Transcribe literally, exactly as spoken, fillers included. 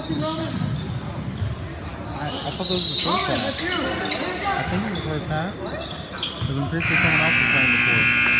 I, I thought this was the first half. I think it was the first half. Because I'm pretty sure someone else was playing before.